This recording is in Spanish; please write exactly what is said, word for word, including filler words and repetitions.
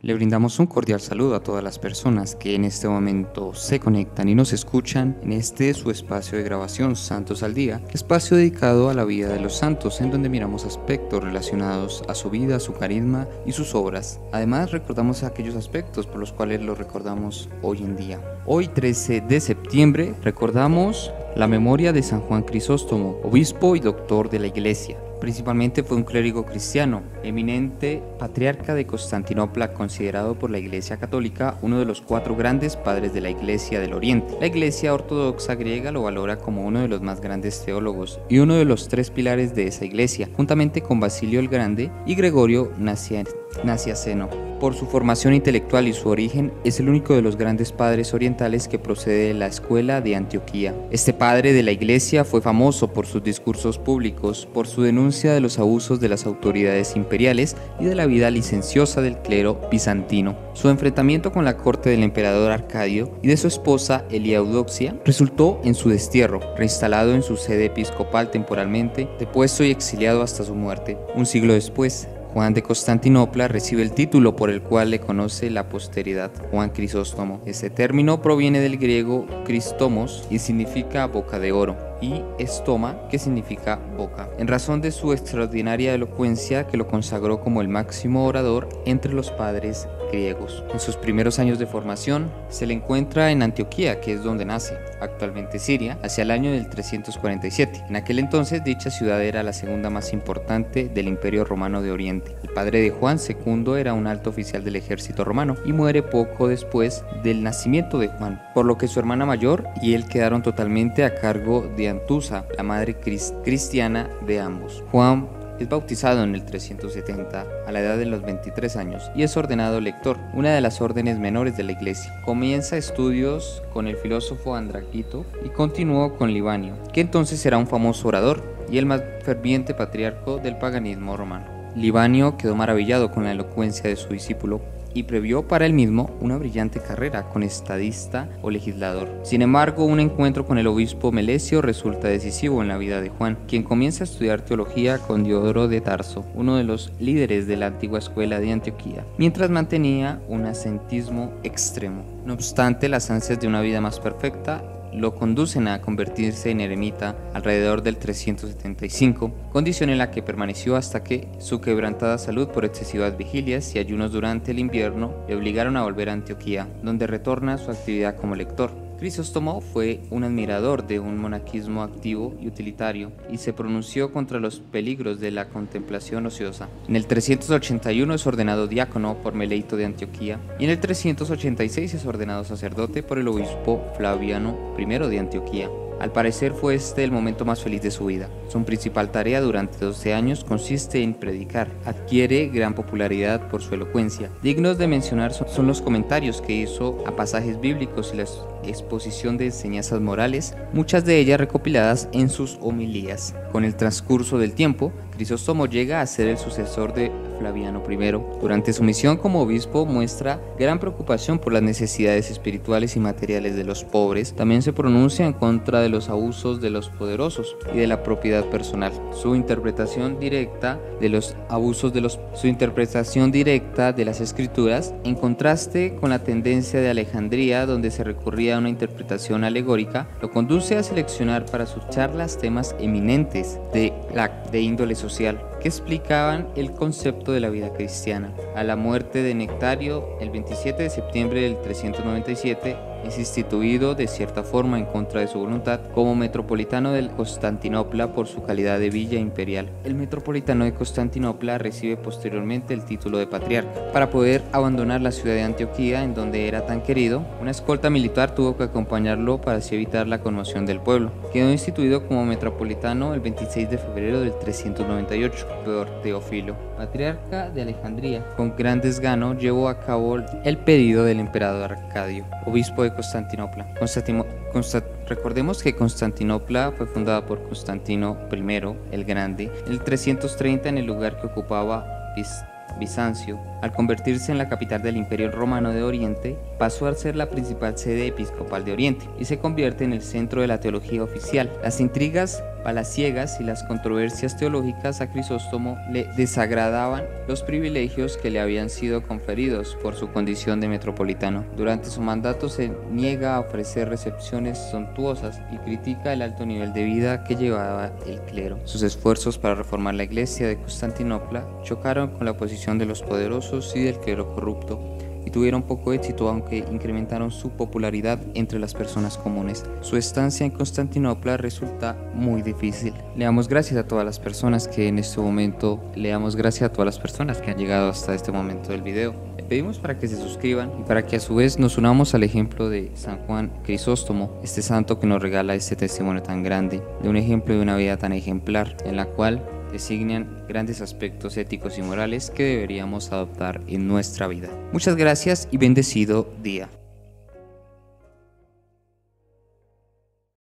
Le brindamos un cordial saludo a todas las personas que en este momento se conectan y nos escuchan en este su espacio de grabación Santos al Día, espacio dedicado a la vida de los santos en donde miramos aspectos relacionados a su vida, su carisma y sus obras. Además recordamos aquellos aspectos por los cuales los recordamos hoy en día. Hoy trece de septiembre recordamos la memoria de San Juan Crisóstomo, obispo y doctor de la Iglesia. Principalmente fue un clérigo cristiano, eminente patriarca de Constantinopla, considerado por la Iglesia Católica uno de los cuatro grandes padres de la Iglesia del Oriente. La Iglesia Ortodoxa griega lo valora como uno de los más grandes teólogos y uno de los tres pilares de esa Iglesia, juntamente con Basilio el Grande y Gregorio Nacianceno. Por su formación intelectual y su origen, es el único de los grandes padres orientales que procede de la escuela de Antioquía. Este padre de la Iglesia fue famoso por sus discursos públicos, por su denuncia de los abusos de las autoridades imperiales y de la vida licenciosa del clero bizantino. Su enfrentamiento con la corte del emperador Arcadio y de su esposa Elia Eudoxia resultó en su destierro, reinstalado en su sede episcopal temporalmente, depuesto y exiliado hasta su muerte. Un siglo después, Juan de Constantinopla recibe el título por el cual le conoce la posteridad, Juan Crisóstomo. Este término proviene del griego Christomos y significa boca de oro, y estoma, que significa boca, en razón de su extraordinaria elocuencia que lo consagró como el máximo orador entre los padres griegos. En sus primeros años de formación se le encuentra en Antioquía, que es donde nace, actualmente Siria, hacia el año del trescientos cuarenta y siete. En aquel entonces dicha ciudad era la segunda más importante del Imperio Romano de Oriente. El padre de Juan segundo era un alto oficial del ejército romano y muere poco después del nacimiento de Juan, por lo que su hermana mayor y él quedaron totalmente a cargo de Antusa, la madre cristiana de ambos. Juan es bautizado en el trescientos setenta a la edad de los veintitrés años y es ordenado lector, una de las órdenes menores de la Iglesia. Comienza estudios con el filósofo Andraquito y continuó con Libanio, que entonces será un famoso orador y el más ferviente patriarca del paganismo romano. Libanio quedó maravillado con la elocuencia de su discípulo y previó para él mismo una brillante carrera como estadista o legislador. Sin embargo, un encuentro con el obispo Melesio resulta decisivo en la vida de Juan, quien comienza a estudiar teología con Diodoro de Tarso, uno de los líderes de la antigua escuela de Antioquía, mientras mantenía un ascetismo extremo. No obstante, las ansias de una vida más perfecta lo conducen a convertirse en eremita alrededor del trescientos setenta y cinco, condición en la que permaneció hasta que su quebrantada salud por excesivas vigilias y ayunos durante el invierno le obligaron a volver a Antioquía, donde retorna a su actividad como lector. Crisóstomo fue un admirador de un monaquismo activo y utilitario y se pronunció contra los peligros de la contemplación ociosa. En el trescientos ochenta y uno es ordenado diácono por Meleito de Antioquía y en el trescientos ochenta y seis es ordenado sacerdote por el obispo Flaviano primero de Antioquía. Al parecer fue este el momento más feliz de su vida. Su principal tarea durante doce años consiste en predicar. Adquiere gran popularidad por su elocuencia. Dignos de mencionar son los comentarios que hizo a pasajes bíblicos y la exposición de enseñanzas morales, muchas de ellas recopiladas en sus homilías. Con el transcurso del tiempo, Crisóstomo llega a ser el sucesor de Flaviano primero. Durante su misión como obispo muestra gran preocupación por las necesidades espirituales y materiales de los pobres. También se pronuncia en contra de los abusos de los poderosos y de la propiedad personal. Su interpretación directa de los abusos de los su interpretación directa de las escrituras, en contraste con la tendencia de Alejandría, donde se recurría a una interpretación alegórica, lo conduce a seleccionar para sus charlas temas eminentes de la de índole social que explicaban el concepto de la vida cristiana. A la muerte de Nectario, el veintisiete de septiembre del trescientos noventa y siete, es instituido de cierta forma en contra de su voluntad como metropolitano de Constantinopla por su calidad de villa imperial. El metropolitano de Constantinopla recibe posteriormente el título de patriarca. Para poder abandonar la ciudad de Antioquía, en donde era tan querido, una escolta militar tuvo que acompañarlo para así evitar la conmoción del pueblo. Quedó instituido como metropolitano el veintiséis de febrero del trescientos noventa y ocho por Teófilo, patriarca de Alejandría. Con gran desgano llevó a cabo el pedido del emperador Arcadio, obispo de Constantinopla. Constantino, Constant, recordemos que Constantinopla fue fundada por Constantino primero el Grande en el trescientos treinta en el lugar que ocupaba Bizancio, al convertirse en la capital del Imperio Romano de Oriente, pasó a ser la principal sede episcopal de Oriente y se convierte en el centro de la teología oficial. Las intrigas palaciegas y las controversias teológicas a Crisóstomo le desagradaban los privilegios que le habían sido conferidos por su condición de metropolitano. Durante su mandato se niega a ofrecer recepciones suntuosas y critica el alto nivel de vida que llevaba el clero. Sus esfuerzos para reformar la iglesia de Constantinopla chocaron con la oposición de los poderosos y del clero corrupto, y tuvieron poco éxito, aunque incrementaron su popularidad entre las personas comunes. Su estancia en Constantinopla resulta muy difícil. Le damos gracias a todas las personas que en este momento, le damos gracias a todas las personas que han llegado hasta este momento del video. Le pedimos para que se suscriban y para que a su vez nos unamos al ejemplo de San Juan Crisóstomo, este santo que nos regala este testimonio tan grande, de un ejemplo de una vida tan ejemplar, en la cual designan grandes aspectos éticos y morales que deberíamos adoptar en nuestra vida. Muchas gracias y bendecido día.